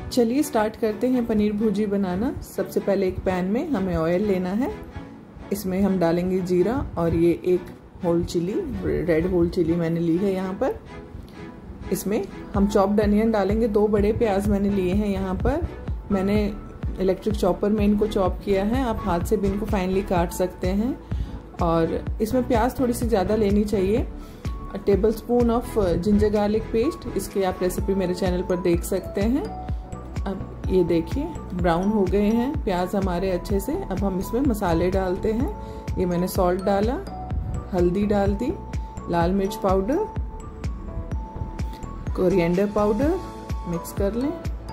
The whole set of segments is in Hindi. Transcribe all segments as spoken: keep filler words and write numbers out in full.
चलिए स्टार्ट करते हैं पनीर भुर्जी बनाना। सबसे पहले एक पैन में हमें ऑयल लेना है। इसमें हम डालेंगे जीरा और ये एक whole chilli, red whole chilli मैंने ली है यहाँ पर। इसमें हम चॉप्ड अनियन डालेंगे, दो बड़े प्याज मैंने लिए हैं यहाँ पर। मैंने इलेक्ट्रिक चॉपर में इनको चॉप किया है, आप हाथ से भी इनको फाइनली काट सकते हैं। और इसमें प्याज थोड़ी सी ज़्यादा लेनी चाहिए। Tablespoon of ginger garlic paste, इसकी आप रेसिपी मेरे चैनल पर देख सकते हैं। अब ये देखिए ब्राउन हो गए हैं प्याज हमारे अच्छे से। अब हम इसमें मसाले डालते हैं। ये मैंने सॉल्ट डाला, हल्दी डाल दी, लाल मिर्च पाउडर, कोरिएंडर पाउडर, मिक्स कर लें।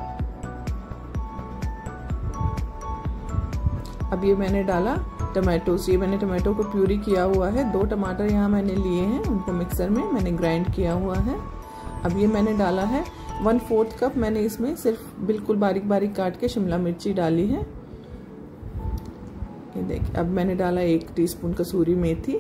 अब ये मैंने डाला टमाटोस, ये मैंने टमाटो को प्यूरी किया हुआ है। दो टमाटर यहाँ मैंने लिए हैं, उनको मिक्सर में मैंने ग्राइंड किया हुआ है। अब ये मैंने डाला है वन फोर्थ कप, मैंने इसमें सिर्फ बिल्कुल बारीक बारीक काट के शिमला मिर्ची डाली है। ये देखिए अब मैंने डाला एक टीस्पून कसूरी मेथी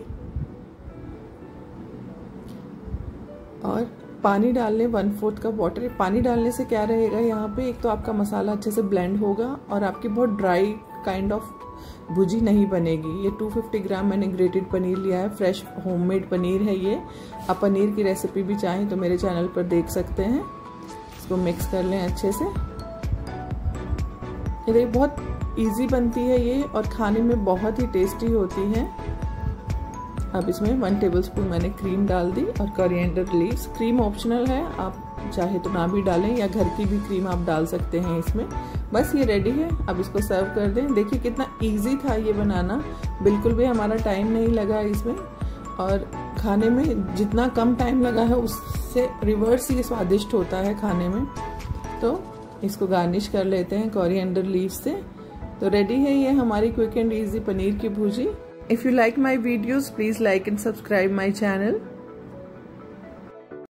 और पानी डाल लें वन फोर्थ कप वाटर। पानी डालने से क्या रहेगा यहाँ पे, एक तो आपका मसाला अच्छे से ब्लेंड होगा और आपकी बहुत ड्राई काइंड ऑफ भुजी नहीं बनेगी। ये दो सौ पचास ग्राम मैंने ग्रेटेड पनीर लिया है, फ्रेश होममेड पनीर है ये। आप पनीर की रेसिपी भी चाहें तो मेरे चैनल पर देख सकते हैं। इसको मिक्स कर लें अच्छे से। ये देखिए बहुत इजी बनती है ये और खाने में बहुत ही टेस्टी होती है। अब इसमें वन टेबलस्पून मैंने क्रीम डाल दी और कोरिएंडर लीव्स। क्रीम ऑप्शनल है, आप चाहे तो ना भी डालें या घर की भी क्रीम आप डाल सकते हैं इसमें। बस ये रेडी है। अब इसको सर्व कर दें। देखिए कितना इजी था ये बनाना, बिल्कुल भी हमारा टाइम नहीं लगा इसमें और खाने में जितना कम टाइम लगा है उससे रिवर्स ये स्वादिष्ट होता है खाने में। तो इसको गार्निश कर लेते हैं कोरिएंडर लीव्स से। तो रेडी है ये हमारी क्विक एंड इजी पनीर की bhurji. If you like my videos, please like and subscribe my channel.